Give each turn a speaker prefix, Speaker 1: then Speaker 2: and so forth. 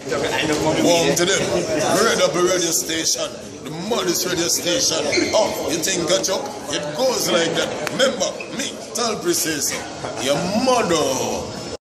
Speaker 1: Warm to them. Red Apple radio station. The maddest radio station. Oh, you think catch up? It goes like that. Remember, me, TALLPREE says, your mother.